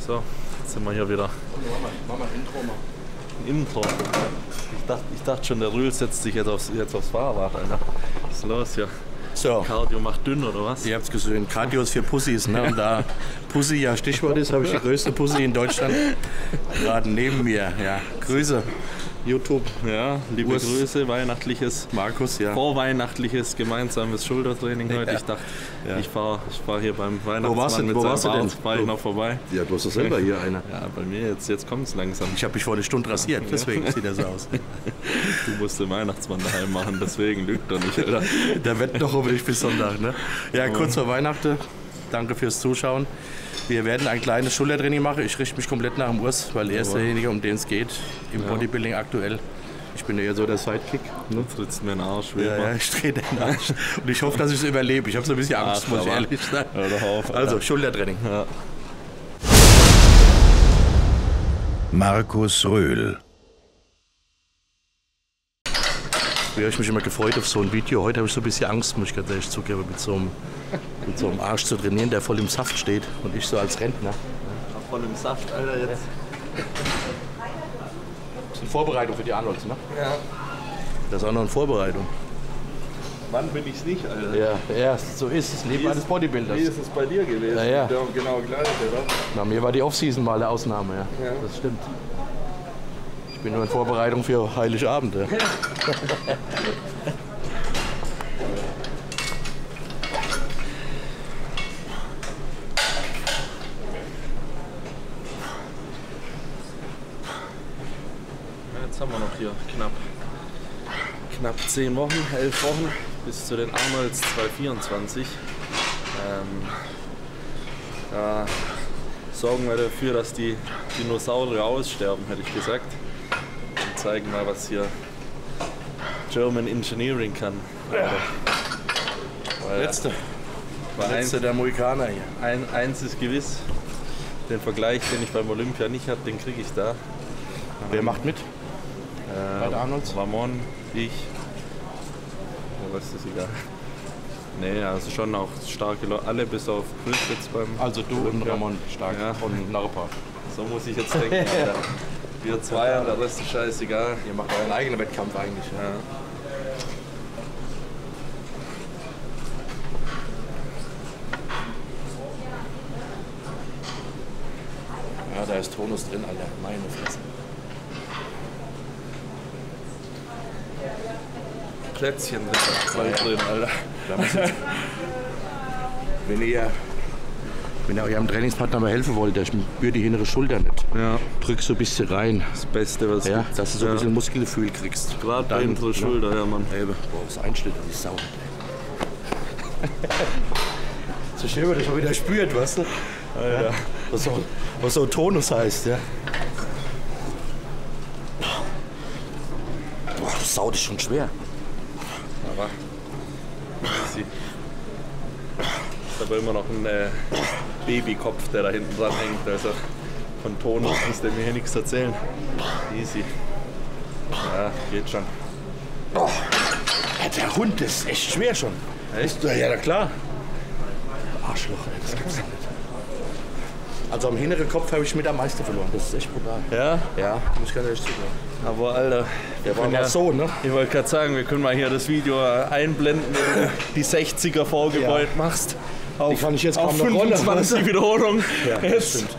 So, jetzt sind wir hier wieder. Mach mal Intro mal. Intro. Ich dachte schon, der Rühl setzt sich jetzt aufs Fahrrad, Alter. Was ist los hier? So. Cardio macht dünn, oder was? Ihr habt es gesehen, Cardio ist für Pussys. Ne? Und da Pussy ja Stichwort ist, habe ich die größte Pussy in Deutschland gerade neben mir. Ja, Grüße. YouTube. Ja, liebe Urs. Grüße, weihnachtliches, Markus, ja. vorweihnachtliches gemeinsames Schultertraining heute. Ja. Ich dachte, Ja. ich fahr hier beim Wo warst Weihnachtsmann du, mit seinem denn? Bart, war ich noch vorbei. Ja, du hast doch selber hier eine. Ja, bei mir, jetzt kommt es langsam. Ich habe mich vor einer Stunde rasiert, deswegen sieht er so aus. Du musst den Weihnachtsmann daheim machen, deswegen lügt er nicht, Alter. Der wird noch unbedingt bis Sonntag. Ne? Ja, kurz vor Weihnachten. Danke fürs Zuschauen. Wir werden ein kleines Schultertraining machen. Ich richte mich komplett nach dem Urs, weil er ist derjenige, um den es geht im Bodybuilding aktuell. Ich bin eher so der Sidekick. Du trittst mir in den Arsch, wie immer. Ja, ich drehe den Arsch. Und ich hoffe, dass ich es überlebe. Ich habe so ein bisschen Angst, muss ich ehrlich sein. Hör doch auf, Alter. Also, Schultertraining. Ja. Markus Röhl. Früher habe ich mich immer gefreut auf so ein Video. Heute habe ich so ein bisschen Angst, muss ich ganz ehrlich zugeben, mit so einem Arsch zu trainieren, der voll im Saft steht. Und ich so als Rentner. Voll im Saft, Alter, jetzt. Das ist eine Vorbereitung für die Arnolds, ne? Ja. Das ist auch noch eine Vorbereitung. Wann bin ich's nicht, Alter? Ja, so ist es. Leben eines Bodybuilders. Wie ist es bei dir gewesen? Ja, ja. Genau gleich, oder? Na, mir war die Offseason mal eine Ausnahme, ja. Das stimmt. Ich bin nur in Vorbereitung für Heiligabend. Ja. Jetzt haben wir noch hier knapp 10 Wochen, 11 Wochen bis zu den Arnolds 2024. Da sorgen wir dafür, dass die Dinosaurier aussterben, hätte ich gesagt. Und zeigen mal, was hier German Engineering kann. Letzte Eins der Mohikaner hier. eins ist gewiss, den Vergleich, den ich beim Olympia nicht hatte, den kriege ich da. Wer macht mit? Bei der Arnolds? Ramon, ich. Der Rest ist egal. Nee, also schon auch starke Leute, alle bis auf Chris jetzt beim. Also du und Ramon stark Ja. und Narpa. So muss ich jetzt denken, Alter. Wir zwei und der Rest ist scheißegal. Ihr macht euren eigenen Wettkampf eigentlich. Ja. Ja. Ja, da ist Tonus drin, Alter. Meine Fresse. Plätzchen drin, Alter. Wenn ihr eurem Trainingspartner mal helfen wollt, ich spüre die hintere Schulter nicht. Ja, Drück so ein bisschen rein. das Beste, was es Ja, gibt. dass du so ein bisschen Muskelgefühl kriegst. Gerade bei unserer Schulter, ja, Mann. Boah, das Einschnitt an die Sau. So schön, wenn du schon wieder spürt, weißt du? Alter. Was so Tonus heißt, ja. Boah, das Sau ist schon schwer. Aber easy. Ist aber immer noch ein Babykopf, der da hinten dran hängt. Also von Tonus muss der mir hier nichts erzählen. Easy. Ja, geht schon. Oh, der Hund ist echt schwer schon. Echt? Ja, na klar. Arschloch, ey, das gibt's doch nicht. Also am hinteren Kopf habe ich mit am meisten verloren. Das ist echt brutal. Ja? Ja, muss ich ganz ehrlich zugeben. Aber Alter, Der war mal so, ne? ich wollte gerade sagen, wir können mal hier das Video einblenden, wenn du die 60er vorgebeugt Ja. machst. Auf, kann ich jetzt auf kaum noch rollen. 25 Wiederholungen. Ja, das Jetzt. stimmt.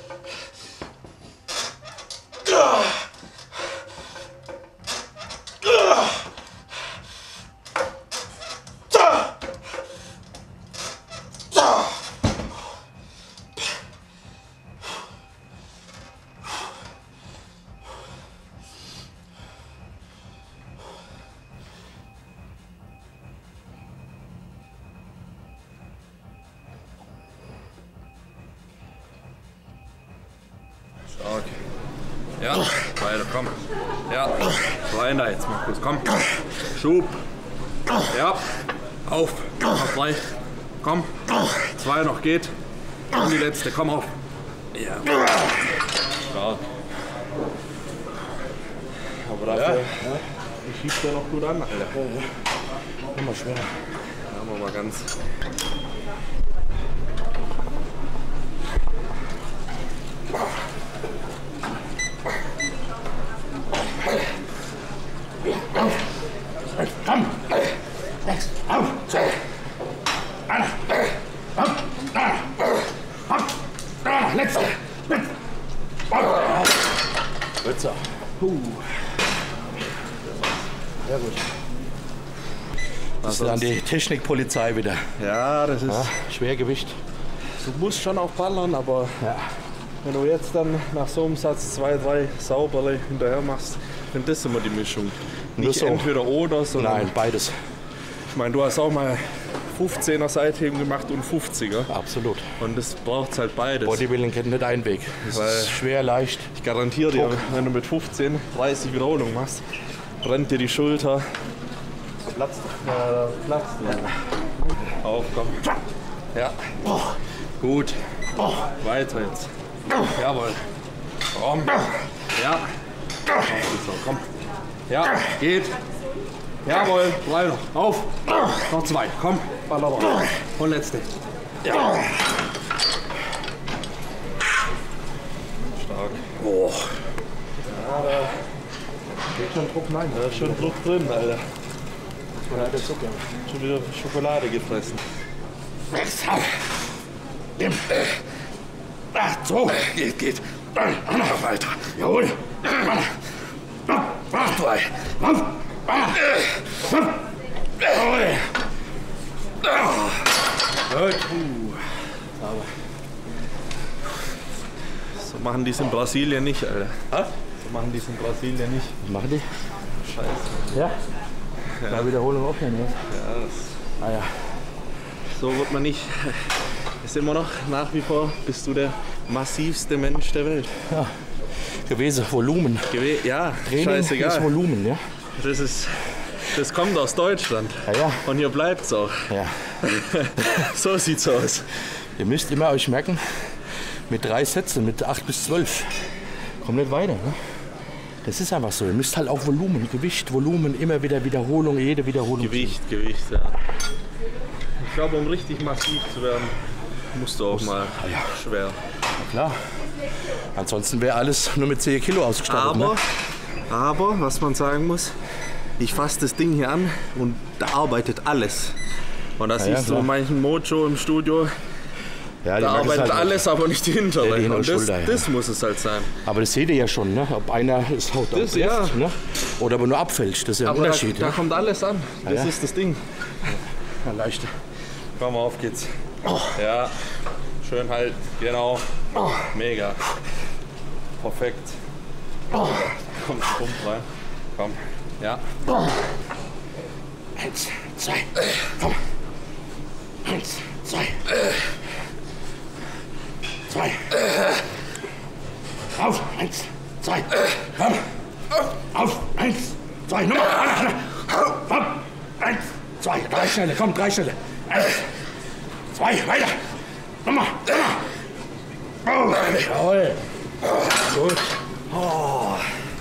Stark. Ja, weiter, komm. Ja, rein da jetzt, Markus, komm. Schub. Ja, auf. Noch 3. Komm. 2 noch geht. Und die letzte, komm auf. Ja. Stark. Aber dafür schiebt der noch gut an, Alter. Immer schwer. Machen wir mal ganz. letzte. Letzter. Sehr gut. Das ist dann die Technikpolizei wieder. Ja, das ist. Ja, Schwergewicht. Du musst schon auch ballern, aber Ja. wenn du jetzt dann nach so einem Satz 2, 3 Sauberle hinterher machst, dann das immer die Mischung. Nicht so. entweder oder, sondern. Nein, beides. Ich meine, du hast auch mal 15er Seitheben gemacht und 50er. Absolut. Und das braucht halt beides. Bodybuilding kennt nicht einen Weg. Das Weil- ist schwer, leicht. Ich garantiere dir, wenn du mit 15 30 Wiederholungen machst, brennt dir die Schulter. Platzt. Platzt. Auf, komm. Ja. Gut. Weiter jetzt. Jawohl. Komm. Ja. So, komm. Ja, geht. Jawohl. Weiter. Auf. Noch 2. Komm. Baller drauf. Und letzte. Ja. Stark. Oh. Ja, da geht schon Druck rein. Da ist schon Druck drin, Alter. Oder der Zucker. Schon wieder Schokolade gefressen. Ach, so. Geht. Noch weiter. Jawohl. Ach, 2. Jawohl. Gut. So machen die es in Brasilien nicht, Alter. So machen die es in Brasilien nicht. Was machen die? Scheiße. Ja? Ja, Wiederholung aufnehmen, ja. Ja, Ah ja. so wird man nicht. Ist immer noch nach wie vor, bist du der massivste Mensch der Welt. Gewesen, Volumen. Ja, Training ist scheißegal. Volumen, ja? Das kommt aus Deutschland. Ja. Und hier bleibt's auch. Ja. So sieht's aus. Ihr müsst immer euch merken, mit 3 Sätzen, mit 8 bis 12, kommt nicht weiter. Ne? Das ist einfach so. Ihr müsst halt auch Volumen, Gewicht, Volumen, immer wieder Wiederholung, jede Wiederholung. Gewicht, ja. Ich glaube, um richtig massiv zu werden, musst du auch mal schwer. Klar. Ansonsten wäre alles nur mit 10 Kilo ausgestattet. Aber, was man sagen muss, ich fasse das Ding hier an und da arbeitet alles. Und das Ja, siehst du klar. in manchen Mojo im Studio, Ja, die da merken es arbeitet halt alles, aber nicht die Hintere. Ja, die hintere und das, Schulter, ja. das muss es halt sein. Aber das seht ihr ja schon, ne? Ob einer es haut Das, ja. ne? Oder aber nur abfälscht. Das ist ja ein Aber da, Unterschied. da Ne? kommt alles an. Das ja. ist das Ding. Ja, leichter. Komm, auf geht's. Ja, schön halt, genau. Mega. Perfekt. Kommt Pump rein. Komm. Ja. 1, 2, komm. 1, 2. 2. Auf, 1, 2. Komm. Auf, 1, 2. Nummer. Komm. 1, 2. 3 Schnelle, komm, 3 Schnelle. 1, 2, weiter. Nummer. Oh, jawohl. Gut. Oh.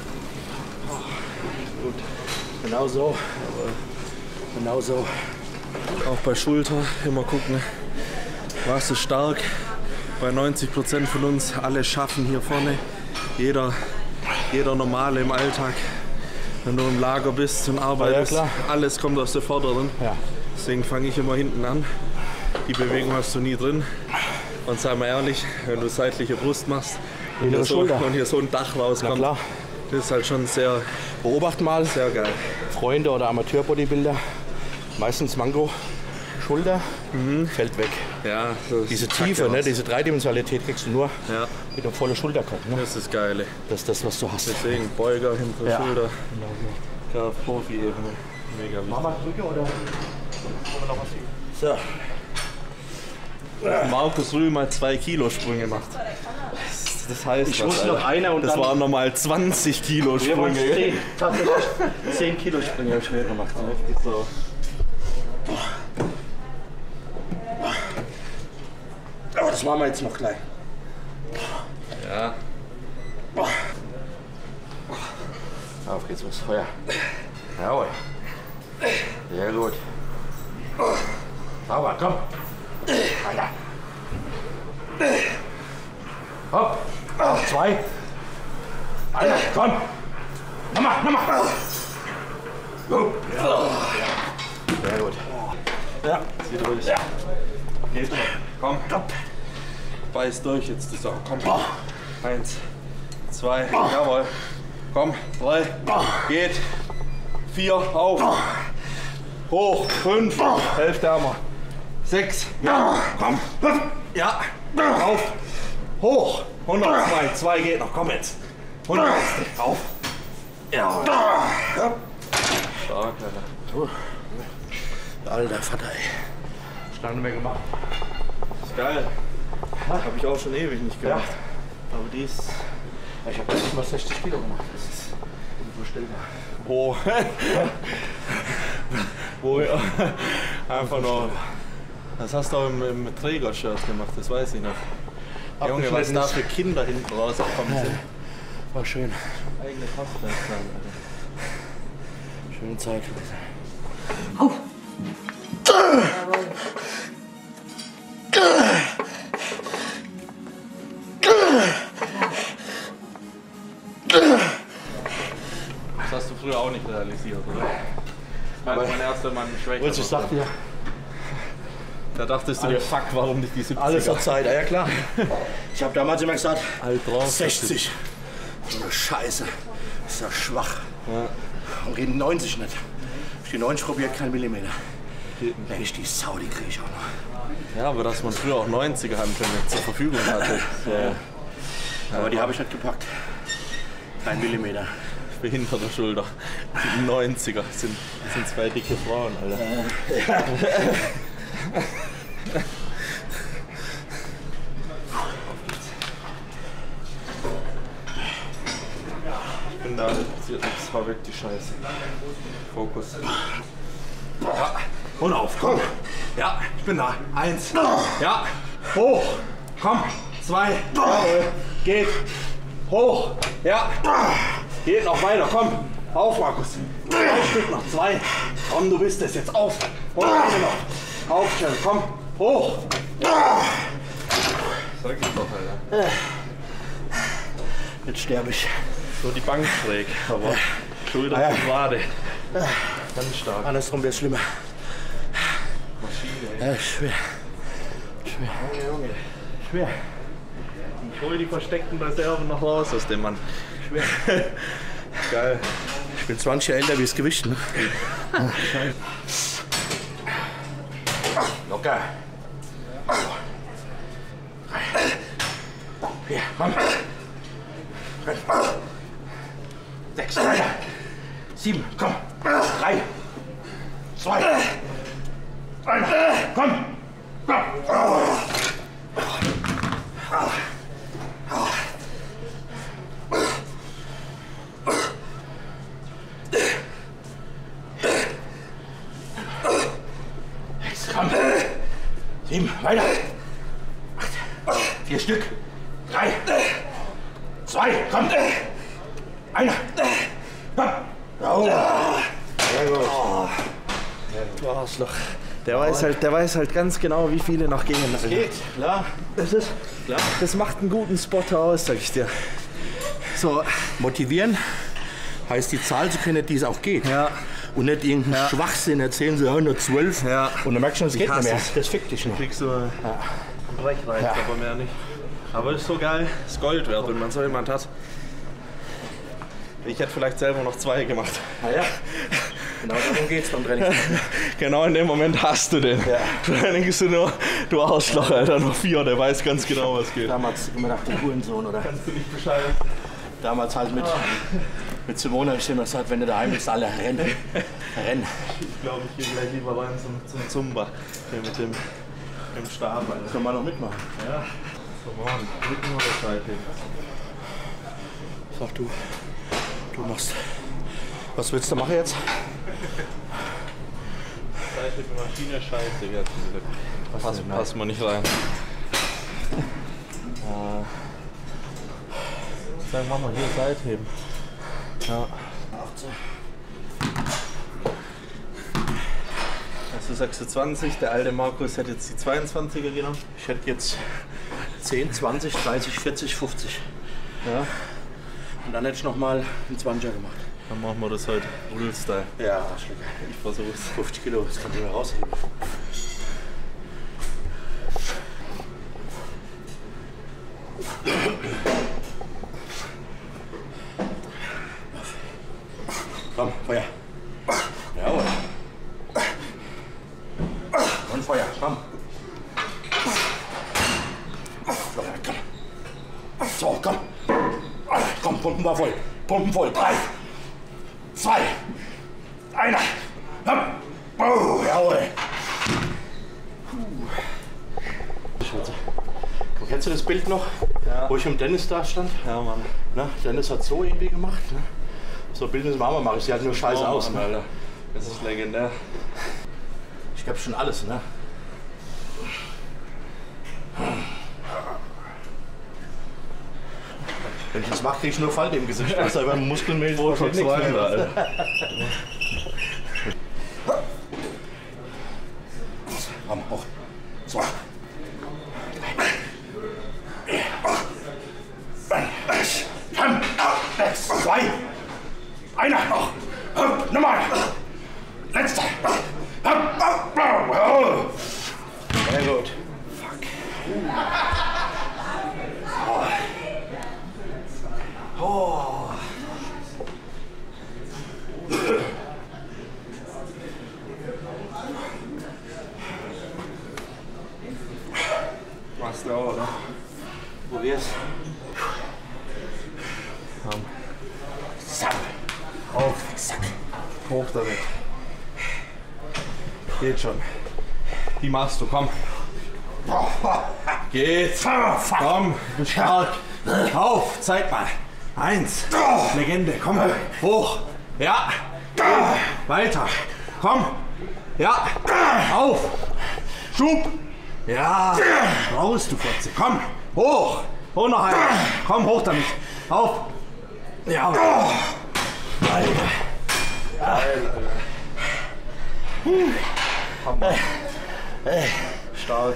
Gut. Genau so. Genau so. Auch bei Schulter immer gucken, was ist stark. Bei 90% von uns, alle schaffen hier vorne. Jeder Normale im Alltag. Wenn du im Lager bist und arbeitest, Ja, klar. alles kommt aus der Vorderen. Ja. Deswegen fange ich immer hinten an. Die Bewegung hast du nie drin. Und sei mal ehrlich, wenn du seitliche Brust machst und Hintere Schulter. hier so ein Dach rauskommt, klar. das ist halt schon sehr, Beobacht mal sehr geil. Freunde oder Amateur-Bodybuilder. Meistens Mango, Schulter, fällt weg. Ja, so Diese Kacke Tiefe, ne, aus. diese Dreidimensionalität kriegst du nur Ja, mit einem vollen Schulterkopf. Ne? das ist geil. Das ist das, was du hast. Deswegen Beuger, hintere Ja. Schulter. Ja, Profi-Ebene. Mega wichtig. Mama, drücke oder? So. Markus Rühl mal 2 Kilo Sprünge macht. Das heißt, Ich muss noch einer und das dann- waren nochmal 20 Kilo Wir waren Sprünge. 10, tatsächlich 10 Kilo Sprünge habe ich schwer gemacht. So. Aber das machen wir jetzt noch gleich. Ja, Auf geht's, was Feuer. Jawohl. Sehr gut. Sauber, komm. Weiter. Hopp. 2. Einer, komm. Nochmal. Gut. Ja. Sehr gut. Ja. zieh durch. Ja. Geht. Komm. beiß durch jetzt, du Sau. Komm. 1, 2, jawohl. Komm, 3, geht. 4, auf. Hoch, 5, Hälfte Hammer. 6, ja, komm. Ja, auf. Hoch, 102, 2 geht noch, komm jetzt. 100, auf. Ja. Stark, Alter. Alter Vater, ey. Stange mehr gemacht. Ist geil. Hab ich auch schon ewig nicht gemacht. Ja. Aber die ist. Ich habe nicht mal 60 Kilo gemacht. Das ist unvorstellbar. Wo? Wo ja. Einfach noch. Das hast du auch im Trägershirt gemacht, das weiß ich noch. Junge, was da für Kinder hinten rausgekommen sind. War schön. Eigene Postleitzahl, Alter. Schöne Zeit. Das hast du früher auch nicht realisiert, oder? Aber mein erster Mann schwächer. Was ich sagte ja. Da dachtest du dir, fuck, warum nicht die 70er? Alles hat Zeit, ja klar. Ich habe damals immer gesagt, Alt drauf. 60. So eine Scheiße. Ist ja schwach. Ja. Und reden 90 nicht. Ich die 90 probiert, kein Millimeter. Wenn ich die Sau, die kriege ich auch noch. Ja, aber dass man früher auch 90er haben können, zur Verfügung hatte. Ja. Aber die habe ich nicht gepackt. Kein Millimeter. Behinderte Schulter. Die 90er sind zwei dicke Frauen, Alter. Ja. Ich bin da, passiert nichts, hau weg die Scheiße. Fokus. Ja. Und auf, komm. Ja, ich bin da. 1. Ja. Hoch. Komm. 2. Jawohl. Geht. Hoch. Ja. Geht noch weiter, komm. Auf, Markus. 3 Stück noch. 2. Komm, du bist es jetzt. Auf. Und eine noch. Aufstellen, komm. Hoch. Sag ich doch, Alter. Jetzt sterbe ich. So die Bank schräg, aber Schulter und Wade. Ganz stark. Andersrum wäre es schlimmer. Maschine, ey. Ja, schwer. Junge. Schwer. Ich hol die versteckten Reserven noch raus aus dem Mann. Schwer. Geil. Ich bin 20 Jahre älter wie das Gewicht, ne? Locker. Hier, komm. 6, 7, komm. 3, 2, 1, komm. Jetzt komm. 7, weiter. 8, 4 Stück. 3, 2, komm. 1. Komm. Oh. Du Arschloch. Der weiß halt ganz genau, wie viele noch gehen. Das geht, klar. Das macht einen guten Spot aus, sag ich dir. So, motivieren heißt die Zahl zu kennen, die es auch geht. Ja. Und nicht irgendeinen Schwachsinn erzählen, sie haben nur 12. Ja. Und dann merkst du schon, es geht nicht mehr. es. Das fickt dich noch. Kriegst du einen Brechreiz, aber mehr nicht. Aber ist so geil, ist Gold wert, wenn man so jemand hat. Ich hätte vielleicht selber noch 2 gemacht. Ah ja, genau darum geht's beim Training. Genau in dem Moment hast du den. Ja. Dann denkst du nur, du Arschloch, Alter, noch 4, der weiß ganz genau, was geht. Damals immer nach dem Hurensohn, oder? Kannst du nicht Bescheid? Damals halt mit Simone habe ich immer gesagt, wenn du daheim bist, alle rennen. Rennen. Ich glaube, ich gehe gleich lieber rein zum Zumba. Hier mit dem Stab, Alter. Können wir noch mitmachen? Ja. So, Mann, Rücken oder Seite? Sag du. Du machst. Was willst du machen jetzt? Seite für Maschine scheiße jetzt. Passt mal nicht rein. Dann machen wir hier Seitheben. Ja. Also 26, der alte Markus hat jetzt die 22er genommen. Ich hätte jetzt 10, 20, 30, 40, 50. Ja. Und dann hätte ich nochmal einen 20er gemacht. Dann machen wir das heute Real-Style. Ja, Ich versuch's. 50 Kilo, das kannst du mir rausheben. komm. Komm, Pumpen war voll. Pumpen voll. 3, 2, 1. Oh, jawohl. Kennst du das Bild noch, wo ich im Dennis da stand? Ja, Mann. Na, Dennis hat so irgendwie gemacht. Ne? So Bild müssen wir auch mal machen. Sieht halt nur scheiße aus. Ne? Alter. Das ist legendär. Ich glaube schon alles, ne? Wenn ich das mache, kriege ich nur Falte im Gesicht. Das ist einfach Muskelmehl. Schon 200, Alter. Komm, hoch. 2. 2. 1. Nochmal. Letzter. Sehr gut. Fuck. Oh. Machst du auch, oder? Probier's. Zack. Auf. Zack. Hoch damit. Geht schon. Die machst du, komm. Geht's. Komm, du stark. Auf, zeig mal. 1. Legende, komm. Hoch. Ja. Weiter. Komm. Ja. Auf. Schub. Ja. Raus, du Fotze. Komm. Hoch. Hoch noch einmal. Komm, hoch damit. Auf. Ja. Alter. Hammer. Stark.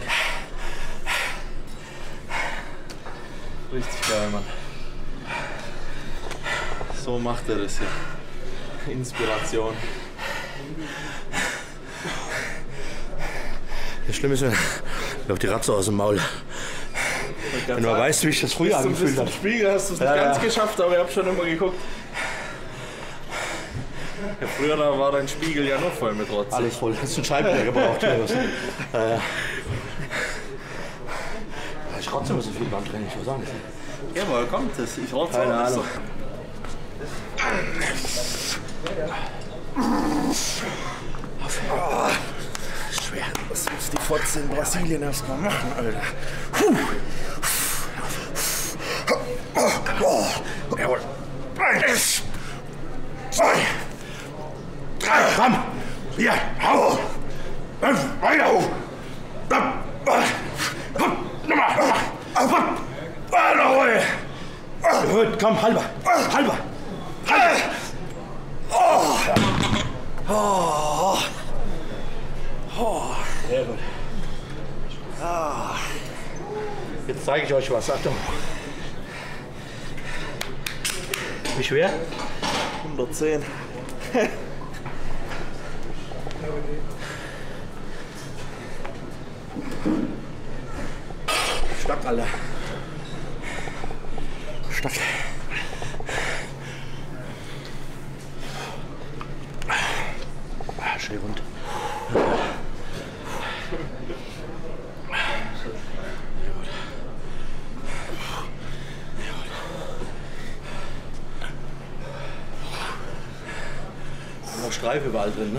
Richtig geil, Mann. So macht er das hier. Inspiration. Das Schlimme ist, mir die Ratze aus dem Maul. Wenn man weiß, wie ich das früher angefühlt habe. Im Spiegel hast du es nicht ganz geschafft, aber ich habe schon immer geguckt. Ja, früher da war dein Spiegel ja noch voll mit Rotze. Alles voll. Hast du einen Scheibenleger gebraucht? Ich rotze immer so viel beim Training, ich weiß auch nicht. Ja, woher kommt das? Ich rotze Keine auch nicht so. Schwer. Was muss die Fotze in Brasilien erstmal machen, Alter? Jawohl. 1, 2, 3, komm! Hier, hau! Weiter hoch! Nochmal! Gut, komm, halber! Halber! Sehr gut. Jetzt zeige ich euch was. Achtung. Wie schwer? 110. Stark, Alter. Stark. Schön rund. Noch Streife überall drin, ne?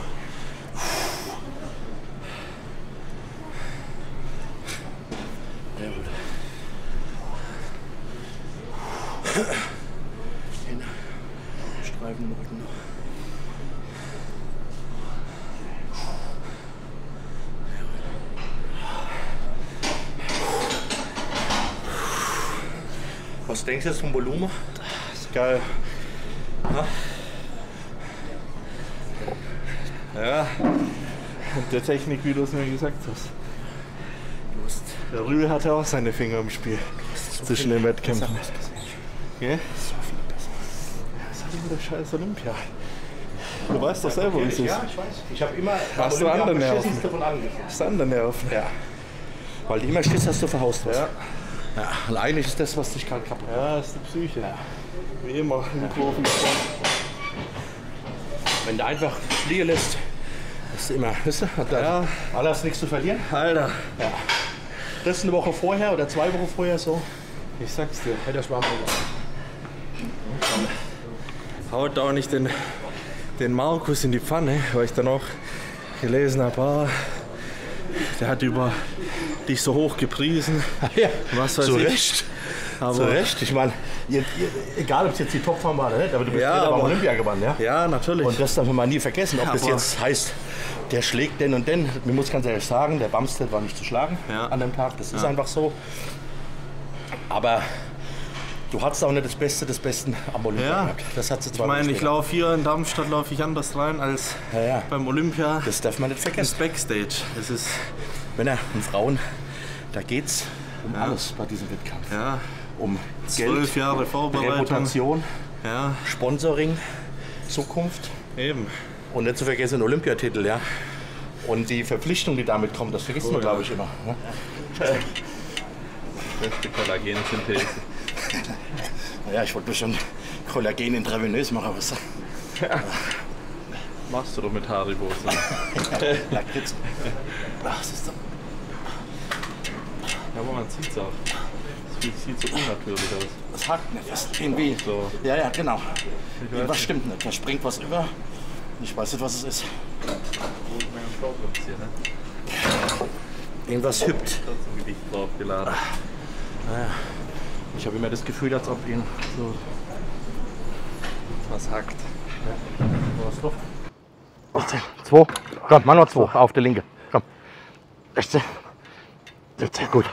Sehr gut. Streifen im Rücken noch. Was denkst du jetzt vom Volumen? Das ist geil. Ja, und der Technik, wie du es mir gesagt hast. Der Rühl hatte auch seine Finger im Spiel zwischen den Wettkämpfen. Ja? So viel besser. Das ist halt immer der scheiß Olympia. Du weißt doch selber, wie es ist. Ja, ich weiß. Ich habe immer Hast du andere Nerven? davon angefangen. Das ist andere Nerven. Ja. Weil du immer stehst, hast du verhaust was. Ja. Ja. Und eigentlich ist das, was dich gerade kaputt macht. Ja, das ist die Psyche. Ja. Wie immer im Profisport. Wenn du einfach fliegen lässt, ist immer, weißt du, hat da alles nichts zu verlieren. Alter. Ja. Das eine Woche vorher oder 2 Wochen vorher so. Ich sag's dir. Hätte er Schwarm. Haut auch nicht den Markus in die Pfanne, weil ich dann auch gelesen habe, der hat über dich so hoch gepriesen. Ja, Was weiß zu ich. Recht. Aber Zu Recht. Ich meine, egal ob es jetzt die Topform war oder nicht, aber du bist Ja, beim aber- Olympia gewonnen, ja? ja, natürlich. Und das darf man mal nie vergessen, ob das aber- jetzt heißt, der schlägt den und den. Mir muss ganz ehrlich sagen, der Bumstead war nicht zu schlagen Ja. an dem Tag. Das ist einfach so. Aber du hattest auch nicht das Beste des Besten am Olympia Ja. gehabt. Das hat sie Ich zwar meine, ich nicht laufe hier in Darmstadt laufe ich anders rein als Ja, ja. beim Olympia. Das darf man nicht Das vergessen. Backstage. Es ist Männer und Frauen, da geht's um alles bei diesem Wettkampf. ja Um 12 Geld, Jahre Vorbereitung. Reputation, Ja, Sponsoring, Zukunft eben. und nicht zu vergessen den Olympiatitel, ja. Und die Verpflichtung, die damit kommt, das vergisst man, glaube ich, immer. Ne? Beste Kollagensynthese. Ja, ich wollte mir schon Kollagen intravenös machen, aber so. Machst du doch mit Haribos. Ne? Lakritz. Ach, das ist so. Ja, aber man sieht's auch. Es sieht so unnatürlich aus. Das hakt nicht, das ist irgendwie. So. Ja, ja, genau. weiß Was nicht. stimmt nicht? Da springt was über. Ich weiß nicht, was es ist. Irgendwas hüpft. Trotzdem Gewicht draufgeladen. Ich habe immer das Gefühl, als ob ihn so. Was hackt. Was drauf? 18, 2. Komm, mach noch 2 auf der linke. Komm. 16. 17, gut.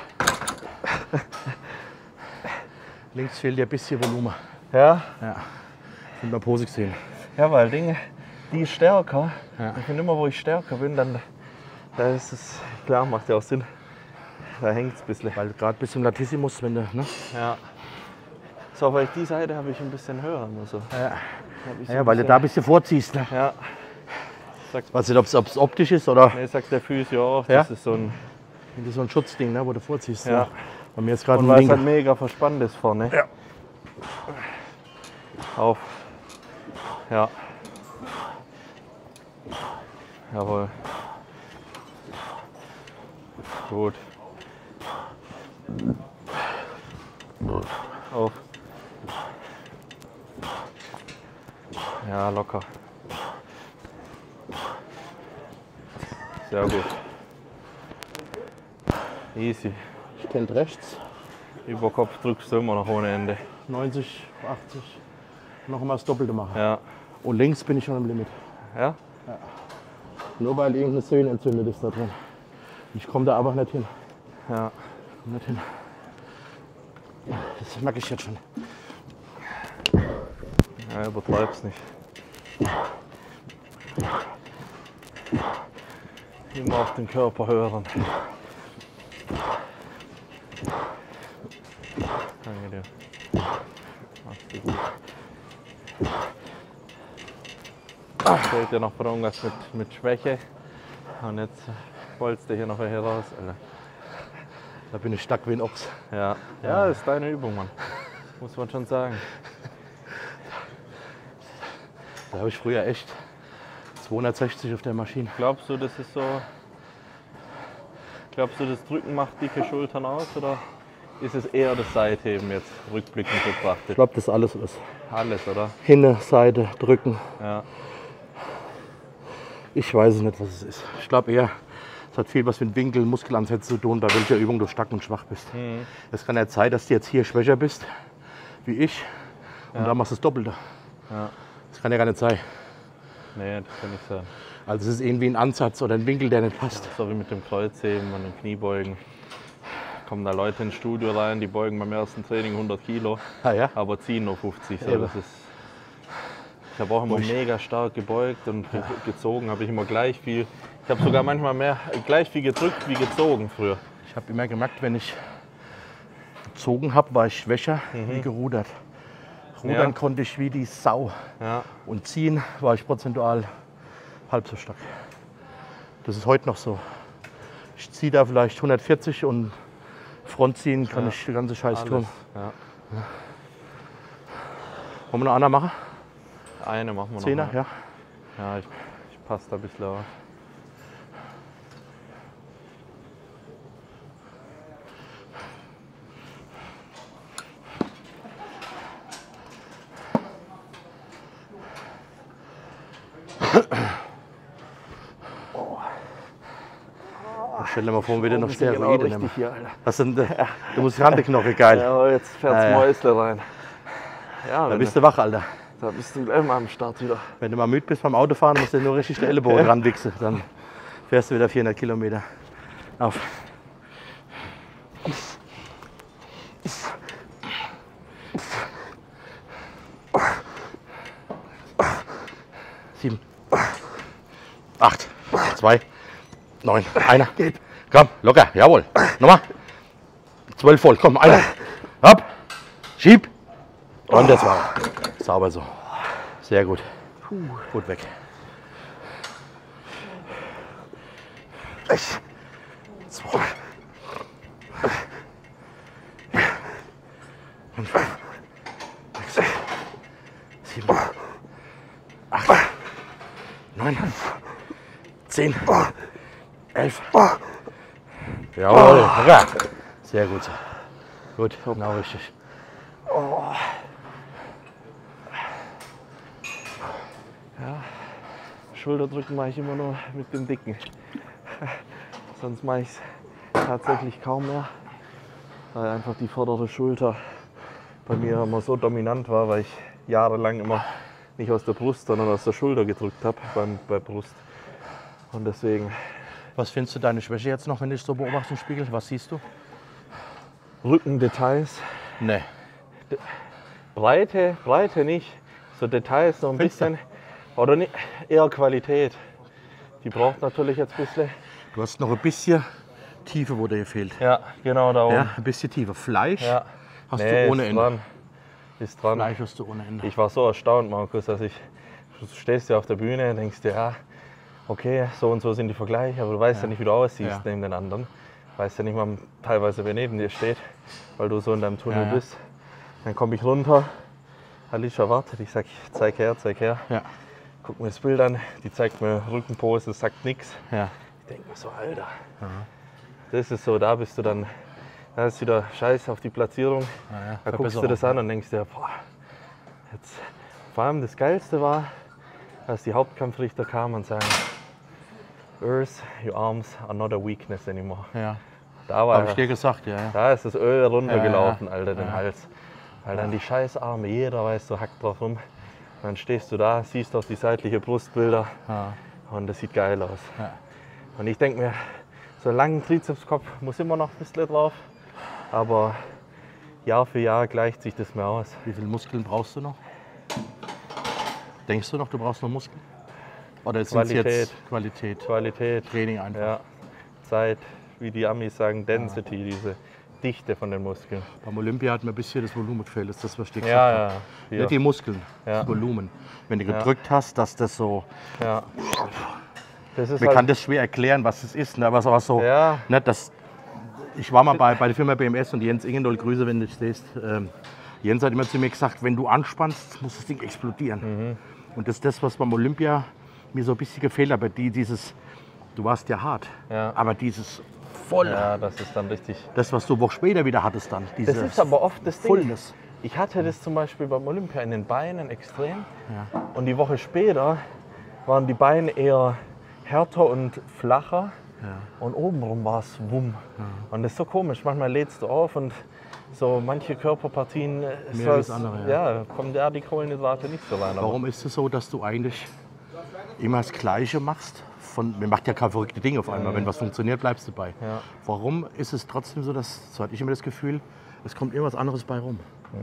Links fehlt dir ein bisschen Volumen. Ja, Ja. Sind wir Pose gesehen. ja, weil Dinge, die ist stärker. Ja. Ich finde immer, wo ich stärker bin, dann da ist es, klar, macht ja auch Sinn. Da hängt es ein bisschen. Weil gerade bis zum Latissimus, wenn du. Ne? Ja. So, weil die Seite habe ich ein bisschen höher. Also. Ja, weil du da ein bisschen vorziehst. Ne? Ja. Weiß nicht, ob es optisch ist oder Nee, sagt der Physio auch, Ja? das ist so ein. so ein Schutzding, ne, wo du vorziehst. Ja. Ne? Bei mir ist gerade Und ein weil es linker. halt mega verspannt ist vorne. Ja. Auf. Ja. Jawohl. Gut. Auf. Ja, locker. Sehr gut. Easy. Ich kennt rechts. Überkopf drückst du immer noch ohne Ende. 90, 80. Noch mal das Doppelte machen. Ja. Und links bin ich schon am Limit. Ja? Nur weil irgendeine Sehne entzündet ist da drin. Ich komme da einfach nicht hin. Ja. Nicht hin. Das merke ich jetzt schon. Ja, übertreib's nicht. Immer auf den Körper hören. Danke dir. Machst du gut. Fällt dir noch von irgendwas mit Schwäche. Und jetzt wolltest du hier noch welche raus. Alter. Da bin ich stark wie ein Ochs. Ja. Ja, das ist deine Übung, Mann. Muss man schon sagen. Da habe ich früher echt 260 auf der Maschine. Glaubst du, das ist so. Glaubst du, das Drücken macht dicke Schultern aus oder ist es eher das Seitheben jetzt rückblickend Ich betrachtet? glaube, das alles ist. Alles, oder? Hinne, Seite, drücken. Ja. Ich weiß es nicht, was es ist. Ich glaube eher, es hat viel was mit Winkel, Muskelansätzen zu tun, bei welcher Übung du stark und schwach bist. Es kann ja sein, dass du jetzt hier schwächer bist, wie ich, und dann machst du das Doppelte. Ja. Das kann ja gar nicht sein. Nee, das kann nicht sein. Also es ist irgendwie ein Ansatz oder ein Winkel, der nicht passt. So wie mit dem Kreuzheben und dem Kniebeugen. Kommen da Leute ins Studio rein, die beugen beim ersten Training 100 Kilo, Ah, ja? aber ziehen nur 50. So, Eben. das ist, ich habe auch immer mega stark gebeugt und gezogen habe ich immer gleich viel. Ich habe sogar manchmal gleich viel gedrückt wie gezogen früher. Ich habe immer gemerkt, wenn ich gezogen habe, war ich schwächer wie gerudert. Rudern Ja. konnte ich wie die Sau. Ja. Und ziehen war ich prozentual halb so stark. Das ist heute noch so. Ich ziehe da vielleicht 140 und Frontziehen kann ich den ganzen Scheiß tun. Ja. Wollen wir noch einer machen? Eine machen wir noch. Zehner, ne? ja. Ja, ich passe da ein bisschen auf. Stell dir mal vor, wieder noch Bist du genau Steroide richtig nehmen. hier, Alter. Was denn, du musst Randenknochen, geil. Ja, aber jetzt fährt's Mäusle rein. Ja, Da bist du wach, Alter. da bist du gleich mal am Start wieder. Wenn du mal müde bist beim Autofahren, musst du nur richtig den Ellenbogen ranwichsen. Dann fährst du wieder 400 Kilometer. Auf. Sieben. 8. 2. 9. Einer. Geht. Komm, locker. Jawohl. Nochmal. 12 voll. Komm, einer. Hopp. Schieb. Und der war sauber so. Sehr gut. Gut weg. 2. 5. 6. 7. 8. 9. 10. 11. Jawohl. Locker. Sehr gut. Gut, genau richtig. Schulterdrücken mache ich immer nur mit dem Dicken. Sonst mache ich es tatsächlich kaum mehr, weil einfach die vordere Schulter bei mir immer so dominant war, weil ich jahrelang immer nicht aus der Brust, sondern aus der Schulter gedrückt habe bei Brust. Und deswegen Was findest du deine Schwäche jetzt noch, wenn du dich so beobachtest im Spiegel? Was siehst du? Rückendetails, Nee. Breite nicht, so Details noch ein Findest du? bisschen, oder nicht, eher Qualität. Die braucht natürlich jetzt ein bisschen. Du hast noch ein bisschen Tiefe, wo dir hier fehlt. Ja, genau da oben. Ja, ein bisschen Tiefe. Fleisch Ja. hast Nee, du ohne ist Ende. dran. Ist dran. Fleisch hast du ohne Ende. Ich war so erstaunt, Markus, dass du stehst ja auf der Bühne und denkst dir, ja, okay, so und so sind die Vergleiche, aber du weißt ja nicht, wie du aussiehst Ja. neben den anderen. Weißt ja nicht mal teilweise, wer neben dir steht, weil du so in deinem Tunnel Ja, ja. bist. Dann komme ich runter, Alicia wartet, ich sag, zeig her. Ja. Guck mir das Bild an, die zeigt mir Rückenpose, sagt nichts. Ja. Ich denke mir so, Alter, das ist so, da bist du dann, da ist wieder Scheiß auf die Platzierung. Ja, Da guckst du das an und denkst dir, boah, jetzt, vor allem das Geilste war, als die Hauptkampfrichter kamen und sagen, Earth, your arms are not a weakness anymore. Ja. Da, war, Habe ich dir gesagt, ja. da ist das Öl runtergelaufen, Ja, Alter, den Hals. Weil dann die Scheißarme, jeder weiß, so hackt drauf rum. Und dann stehst du da, siehst auch die seitliche Brustbilder Ja. und das sieht geil aus. Ja. Und ich denke mir, so einen langen Trizepskopf muss immer noch ein bisschen drauf, aber Jahr für Jahr gleicht sich das mehr aus. Wie viele Muskeln brauchst du noch? Denkst du noch, du brauchst noch Muskeln? Oder ist es jetzt Qualität? Qualität, Training einfach. ja, Zeit, wie die Amis sagen, Density, diese Dichte von den Muskeln. Beim Olympia hat mir ein bisschen das Volumen gefehlt, das ist das, was ich dir gesagt Ja, habe. ja, hier. Nicht die Muskeln, Ja. das Volumen. Wenn du gedrückt hast, dass das so. Ja. Das ist Man kann das schwer erklären, was es ist, ne? Aber es war so. Ja. Ne, ich war mal bei der Firma BMS und Jens Ingendoll, Grüße, wenn du dich siehst. Jens hat immer zu mir gesagt, wenn du anspannst, muss das Ding explodieren. Und das ist das, was beim Olympia mir so ein bisschen gefehlt hat. Aber du warst ja hart, Ja. aber dieses voll, Ja, das ist dann richtig. das, was du eine Woche später wieder hattest dann. Das Dieses ist aber oft das Ding. Vollness. Ich hatte das zum Beispiel beim Olympia in den Beinen extrem. Und die Woche später waren die Beine eher härter und flacher. Und obenrum war es wumm. Und das ist so komisch. Manchmal lädst du auf und so manche Körperpartien ist Mehr als andere, ja, kommen da die Kohlenhydrate nicht so rein. Aber Warum ist es so, dass du eigentlich immer das Gleiche machst? Man macht ja keine verrückten Dinge auf einmal. Wenn was funktioniert, bleibst du bei. Ja. Warum ist es trotzdem so, so hatte ich immer das Gefühl, es kommt immer was anderes bei rum?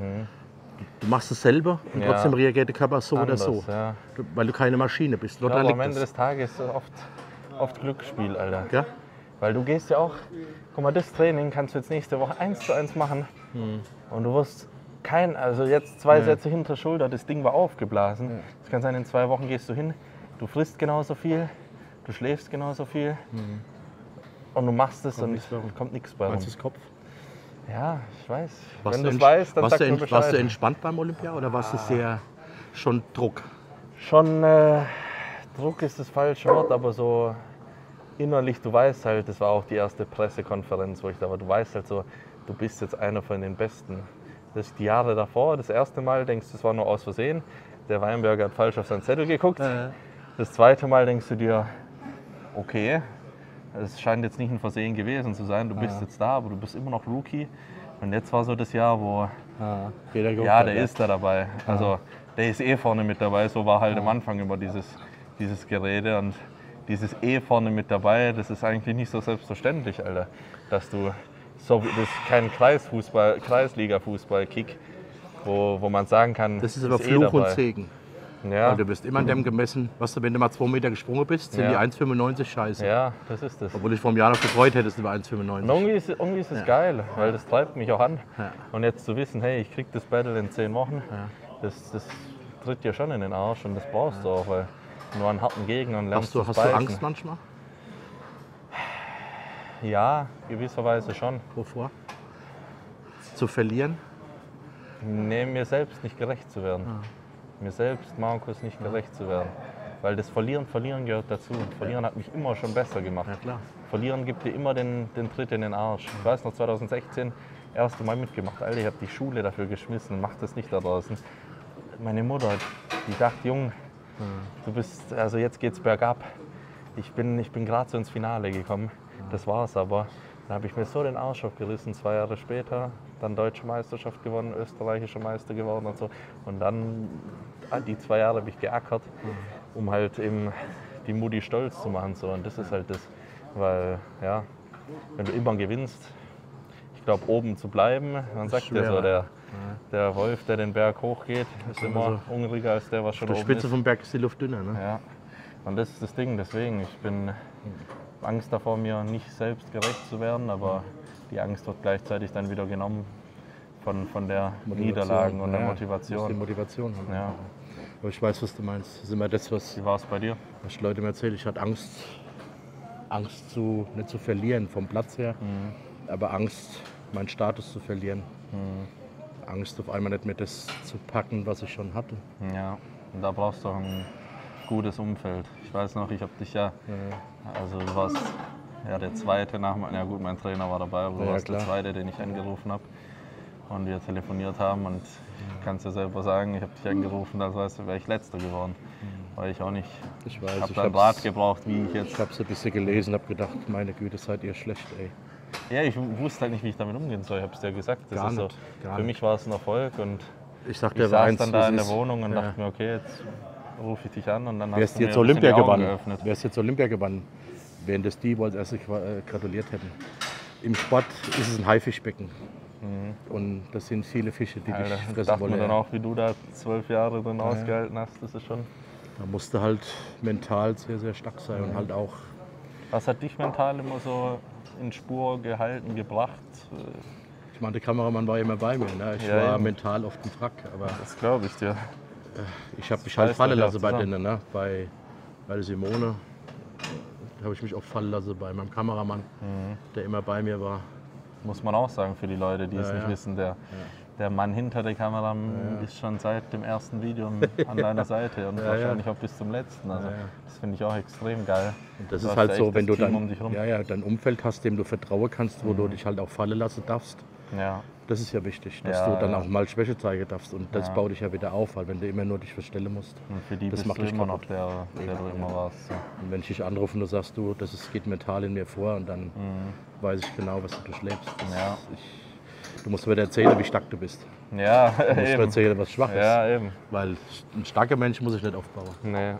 Du machst es selber und Ja. trotzdem reagiert der Körper so Anders, oder so. ja. Weil du keine Maschine bist. Ja, Oder aber am liegt Ende das? des Tages ist es oft Glücksspiel, Alter. Ja? Weil du gehst ja auch, guck mal, das Training kannst du jetzt nächste Woche 1:1 machen. Und du wirst also jetzt 2 Sätze hinter Schulter, das Ding war aufgeblasen. Es kann sein, in 2 Wochen gehst du hin, du frisst genauso viel, du schläfst genauso viel. Und du machst es und nichts bei rum. kommt nichts bei rum. Meinst du das Kopf? Ja, ich weiß. Warst Wenn du es ent- weißt, dann warst sag du mir ent- Warst du Bescheid. entspannt beim Olympia oder warst du sehr schon Druck? Schon Druck ist das falsche Wort, aber so innerlich, du weißt halt, das war auch die erste Pressekonferenz, wo ich da war, du weißt halt so, du bist jetzt einer von den Besten. Das ist die Jahre davor, das erste Mal denkst du, das war nur aus Versehen, der Weinberger hat falsch auf seinen Zettel geguckt. Das zweite Mal denkst du dir, okay, es scheint jetzt nicht ein Versehen gewesen zu sein. Du bist jetzt da, aber du bist immer noch Rookie. Und jetzt war so das Jahr, wo, ja, der ist da dabei. Also der ist eh vorne mit dabei. So war halt am Anfang immer dieses Gerede. Und dieses vorne mit dabei, das ist eigentlich nicht so selbstverständlich, Alter. Dass du, das ist kein Kreisliga-Fußball-Kick, wo man sagen kann, das ist aber Fluch und Segen. Ja. Weil du bist immer an dem gemessen, was du, wenn du mal 2 Meter gesprungen bist, sind die 1,95 scheiße. Ja, das ist das. Obwohl ich vor einem Jahr noch gefreut hätte, über 1,95. Irgendwie ist es geil, weil das treibt mich auch an. Ja. Und jetzt zu wissen, hey, ich krieg das Battle in 10 Wochen, das tritt dir schon in den Arsch und das brauchst du auch, weil nur an harten Gegnern lernst du. Hast du Angst manchmal? Ja, gewisserweise schon. Wovor? Zu verlieren? Nee, mir selbst nicht gerecht zu werden. Mir selbst, Markus, nicht gerecht zu werden. Weil das Verlieren gehört dazu. Verlieren hat mich immer schon besser gemacht. Ja, klar. Verlieren gibt dir immer den Tritt in den Arsch. Ich weiß noch, 2016, erste Mal mitgemacht. Alter, ich habe die Schule dafür geschmissen, mach das nicht da draußen. Meine Mutter, die dachte, Junge, du bist, also jetzt geht's bergab. Ich bin gerade so ins Finale gekommen. Das war's aber. Da habe ich mir so den Arsch aufgerissen, 2 Jahre später. Dann Deutsche Meisterschaft gewonnen, österreichischer Meister geworden und so. Und dann, die 2 Jahre habe ich geackert, um halt eben die Mutti stolz zu machen. So. Und das ist halt das, weil, ja, wenn du immer gewinnst, ich glaube, oben zu bleiben, man sagt ja so, der Wolf, der den Berg hochgeht, ist immer hungriger als der, was schon oben ist. Die Spitze vom Berg ist die Luft dünner, ne? Ja, und das ist das Ding, deswegen, ich bin Angst davor, mir nicht selbst gerecht zu werden, aber die Angst wird gleichzeitig dann wieder genommen von der Niederlagen und der Motivation. Die Motivation haben. Ja. Aber ich weiß, was du meinst. Das ist immer das, Wie war es bei dir? Was Leute mir erzählen. Ich hatte Angst nicht zu verlieren vom Platz her, aber Angst, meinen Status zu verlieren. Angst, auf einmal nicht mehr das zu packen, was ich schon hatte. Ja, und da brauchst du auch ein gutes Umfeld. Ich weiß noch, ich habe dich also du warst der Zweite nach ja gut, mein Trainer war dabei, aber du warst der Zweite, den ich angerufen habe und wir telefoniert haben und ich kann es dir selber sagen, ich habe dich angerufen, als weißt du, wäre ich Letzter geworden, weil ich auch nicht, ich habe da einen Rat gebraucht, wie ich jetzt... Ich habe es ein bisschen gelesen, habe gedacht, meine Güte, seid ihr schlecht, ey. Ja, ich wusste halt nicht, wie ich damit umgehen soll, ich habe es dir gesagt, das ist so, für mich war es ein Erfolg und ich saß dann da in der Wohnung und dachte mir, okay, jetzt rufe ich dich an und dann hast du mir jetzt Olympia die Augen gewonnen. geöffnet. Wärst jetzt Olympia gewonnen, wären das die, wo als erste gratuliert hätten. Im Sport ist es ein Haifischbecken. Und das sind viele Fische, die dich fressen wollen. Dachte mir dann auch, wie du da 12 Jahre drin ausgehalten hast, das ist schon... Da musst du halt mental sehr, sehr stark sein und halt auch... Was hat dich mental immer so in Spur gehalten, gebracht? Ich meine, der Kameramann war immer bei mir. Ne? Ich war mental oft im Frack. Aber das glaube ich dir. Ich habe mich halt fallen lassen bei denen, ne? bei der Simone. Da habe ich mich auch fallen lassen bei meinem Kameramann, der immer bei mir war. Muss man auch sagen für die Leute, die es nicht wissen. Der Mann hinter der Kamera ist schon seit dem ersten Video an deiner Seite und wahrscheinlich auch bis zum letzten. Also das finde ich auch extrem geil. Und das ist halt so, wenn du dann dein Umfeld hast, dem du vertrauen kannst, wo du dich halt auch fallen lassen darfst. Ja. Das ist ja wichtig, dass du dann auch mal Schwäche zeigen darfst und das baut dich ja wieder auf, weil wenn du immer nur dich verstellen musst, und für die das bist macht du dich immer kaputt. noch der du immer warst. So. Und wenn ich dich anrufe und du sagst, geht mental in mir vor und dann weiß ich genau, was du durchlebst. Du musst mir erzählen, wie stark du bist. Ja, du musst mir erzählen, was schwach ist. Ja, eben. Weil ein starker Mensch muss ich nicht aufbauen. Nee.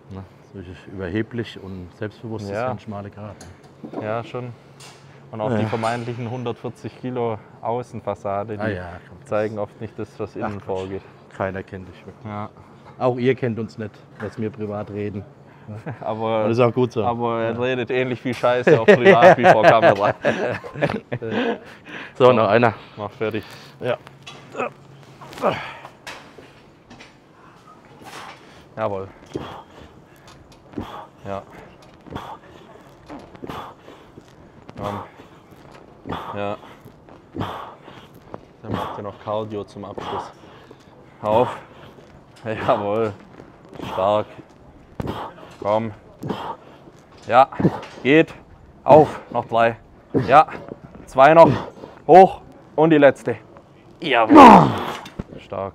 Überheblich und selbstbewusst ist ein schmaler Grat. Ja, schon. Und auch die vermeintlichen 140 Kilo Außenfassade, die zeigen oft nicht das, was innen vorgeht. Keiner kennt dich wirklich. Ja. Auch ihr kennt uns nicht, was wir privat reden. Aber das ist auch gut so. Aber er redet ähnlich viel Scheiße auch privat wie vor Kamera. So, noch einer. Mach fertig. Ja. Jawohl. Ja. Ja. Dann macht ihr noch Cardio zum Abschluss. Auf. Jawohl. Stark. Komm. Ja. Geht. Auf. Noch 3. Ja. 2 noch. Hoch. Und die letzte. Jawohl. Stark.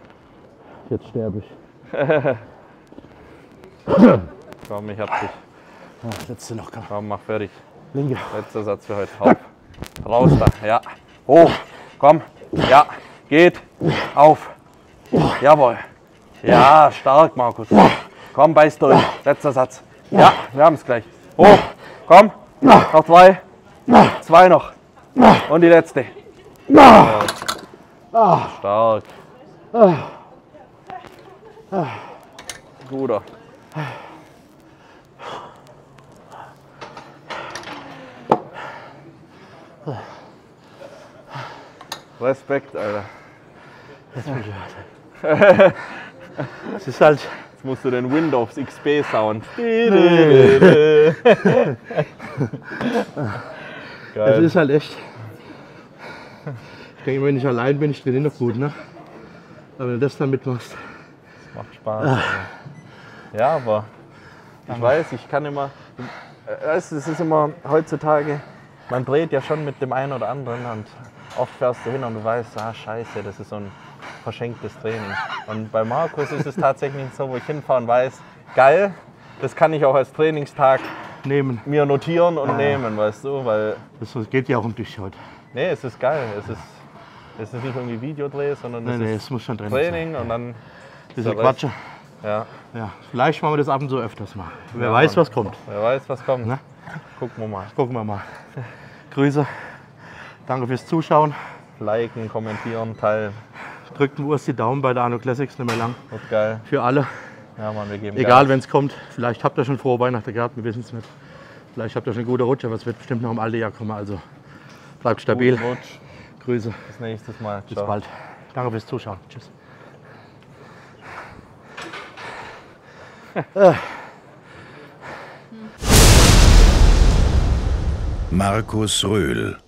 Jetzt sterbe ich. Komm, ich hab dich. Letzte noch. Komm, mach fertig. Linke. Letzter Satz für heute. Auf. Raus da. Ja. Hoch. Komm. Ja. Geht. Auf. Jawohl. Ja, stark, Markus. Komm, beiß durch. Letzter Satz. Ja, wir haben es gleich. Hoch. Komm. Noch 2. 2 noch. Und die letzte. Stark. Guter. Respekt, Alter. Es ist halt. Jetzt musst du den Windows XP Sound. Es ist halt echt. Ich denke, wenn ich allein bin, ich trainiere noch gut, ne? Aber wenn du das dann mitmachst. Macht Spaß. Ja, aber ich weiß, ich kann immer. Es ist immer heutzutage, man dreht ja schon mit dem einen oder anderen und oft fährst du hin und du weißt, ah scheiße, das ist so ein verschenktes Training. Und bei Markus ist es tatsächlich so, wo ich hinfahre und weiß, geil, das kann ich auch als Trainingstag Nehmen. mir notieren und nehmen, weißt du, weil. Das geht ja auch um dich heute. Nee, es ist geil. Es ist nicht irgendwie Videodreh, sondern Es muss schon Training und dann. Bisschen Quatsche. Ja. Ja, vielleicht machen wir das ab und zu öfters mal. Wer weiß, was kommt. Wer weiß, was kommt. Na? Gucken wir mal. Gucken wir mal. Grüße. Danke fürs Zuschauen. Liken, kommentieren, teilen. Drückt Urs die Daumen bei der Arno Classics, nicht mehr lang. Wird geil. Für alle. Ja, Mann, wir geben Egal, Gas. wenn es kommt. Vielleicht habt ihr schon frohe Weihnachten gehabt, wir wissen es nicht. Vielleicht habt ihr schon eine gute Rutsch, aber es wird bestimmt noch im alten Jahr kommen. Also bleibt stabil. Guten Rutsch. Grüße. Bis nächstes Mal. Bis Ciao. bald. Danke fürs Zuschauen. Tschüss. Markus Röhl